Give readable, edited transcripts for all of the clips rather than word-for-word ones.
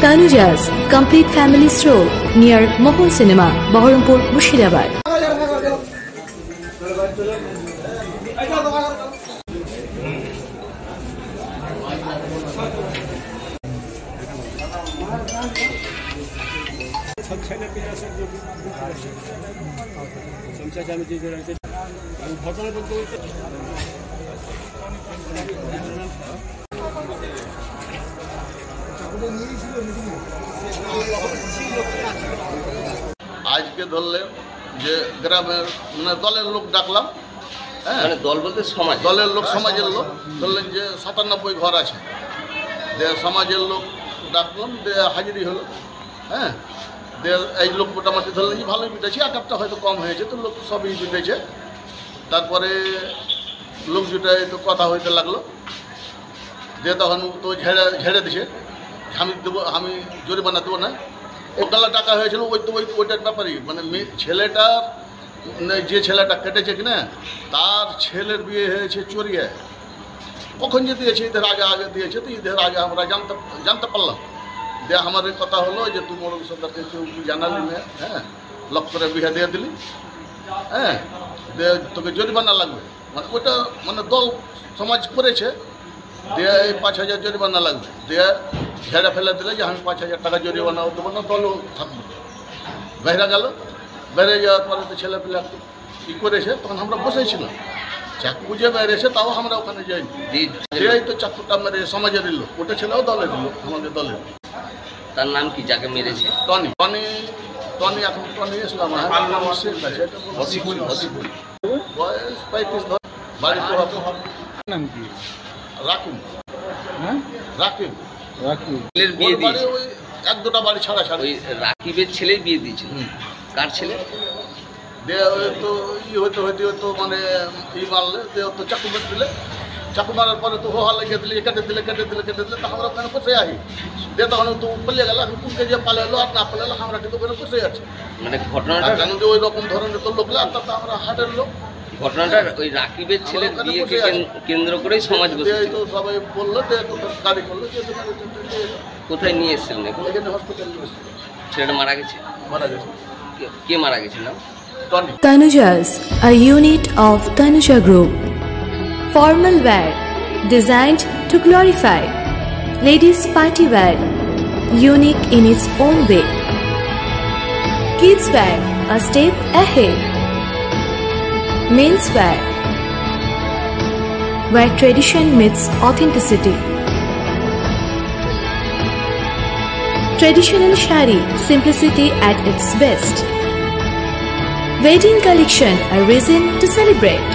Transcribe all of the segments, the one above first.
Tanuja's complete family stroll near Mohol Cinema, Baharampur, Murshidabad. आज के धरले যে গ্রামের মানে দলের লোক ডাকলাম হ্যাঁ মানে দল বলতে সমাজ দলের লোক সমাজের লোক বললেন যে 97 ঘর আছে যে সমাজের লোক ডাকলাম যে হাজিরি হলো হ্যাঁ যে এই লোক মোটামুটি ধরলেন যে ভালোই পিটেছে এক একটা হয়তো কম হয়েছে তো লোক সবই পিটেছে তারপরে লোক জুটায় তো কথা হইতে লাগলো যে তখন তো ঝেড়ে দিছে আমি দেবো আমি জরিমানা দেবো না ওগুলা টাকা হয়েছিল ওই তো ওইটার ব্যাপারই মানে ছেলেটার যে ছেলেটা কেটেছে কিনা তার ছেলের বিয়ে হয়েছে চোরিয়ে কখন যে দিয়েছে ঈদের আগে দিয়েছে তো ঈদের আগে আমরা জানতে পারলাম যে আমাদের কথা হলো যে তুই মোড়ল সরকারকে কেউ জানালি না হ্যাঁ লক করে বিয়ে দিয়ে দিলি হ্যাঁ যে তোকে জরিমানা লাগবে মানে ওটা মানে দল সমাজ করেছে দিয়ে এই 5000 জরিমানা লাগবে দিয়ে ঝেড়ে ফেলে দিলে যে আমি 5000 টাকা জরিমানা দেবো না দলও থাকবে বেহরা গেল বেড়ে যাওয়ার পরে তো ছেলেপেলে ই করেছে তখন আমরা বসেছিলাম চাকু যে বেড়েছে তাও আমরা ওখানে যাইনি এই তো চাকুটা মেরে সমাজের লোক ওটা ছেলেও দলের লোক আমাদের দলের তার নাম কি যাকে মেরেছে টনি টনি টনি এখন টনি ইসলাম বয়স 35 বাড়ি তো নাম কি রাকিব হ্যাঁ রাকিব ছেলের বিয়ে দিয়েছে ওই এক দুটা বাড়ি ছাড়া ওই রাকিবের ছেলেই বিয়ে দিয়েছিল কার ছেলে তো ই হইতে হইতে মানে ই মারলে তো চাকু মেরে দিলে চাকু মারার পরে তো হোহা লাগিয়ে দিলে কেটে দিলে তো আমরা ওখানে বসে আহি দিয়ে তখন তো পালিয়ে গেল এখন কোনকে যে পালালো আর না পালালো আমরা কিন্তু ওখানে বসে আছি মানে ঘটনাটা কেন যে ওই রকম ধরনের তো লোক লাগতো তো আমরা হাটের লোক ঘটনাটা ওই রাকিবের ছেলের বিয়েকে কেন্দ্র করেই সমাজ বসেছিল তো সবাই বললো যে গাড়ি করলো যে কোথায় নিয়ে এসেছিলেন এখানে হসপিটালে ছেলেটা মারা গেছে কে মারা গেছে না Tanuja's, a unit of Tanuja Group. Formal wear, designed to glorify. Ladies' party wear, unique in its own way. Kids wear, a step ahead. Men's wear, where tradition meets authenticity. Traditional shari, simplicity at its best. Wedding collection, a reason to celebrate.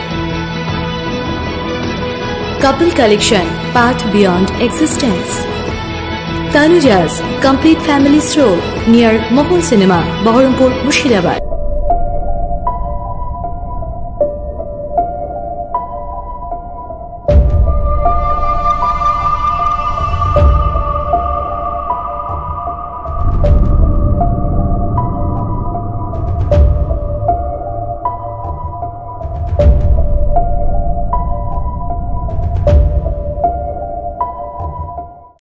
Couple collection, path beyond existence. Tanuja's complete family stroll near Mohol Cinema, Baharampur, Murshidabad.